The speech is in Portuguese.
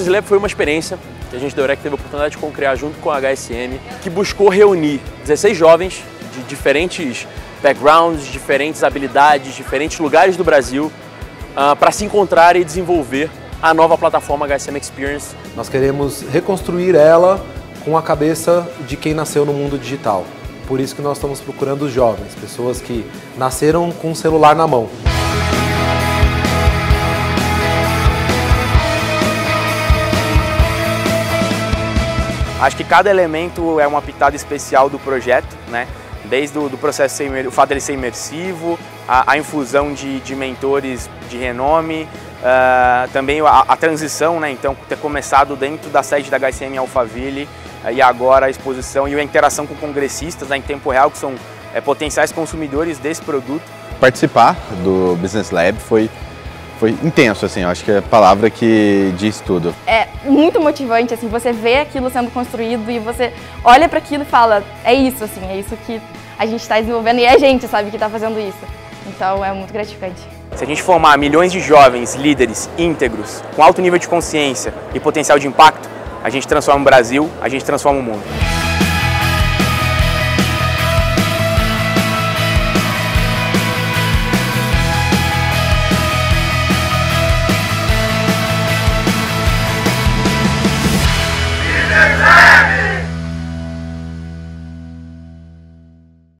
Business Lab foi uma experiência que a gente da Eureka teve a oportunidade de co-criar junto com a HSM, que buscou reunir 16 jovens de diferentes backgrounds, diferentes habilidades, diferentes lugares do Brasil, para se encontrar e desenvolver a nova plataforma HSM Experience. Nós queremos reconstruir ela com a cabeça de quem nasceu no mundo digital. Por isso que nós estamos procurando os jovens, pessoas que nasceram com o celular na mão. Acho que cada elemento é uma pitada especial do projeto, né? Desde o processo, o fato dele ser imersivo, a infusão de mentores de renome, também a transição, né? Então, ter começado dentro da sede da HSM em Alphaville e agora a exposição e a interação com congressistas, né, em tempo real, que são potenciais consumidores desse produto. Participar do Business Lab foi intenso, assim, eu acho que é a palavra que diz tudo. É muito motivante, assim, você vê aquilo sendo construído e você olha para aquilo e fala, é isso, assim, é isso que a gente está desenvolvendo e é a gente, sabe, que está fazendo isso. Então é muito gratificante. Se a gente formar milhões de jovens líderes íntegros, com alto nível de consciência e potencial de impacto, a gente transforma o Brasil, a gente transforma o mundo.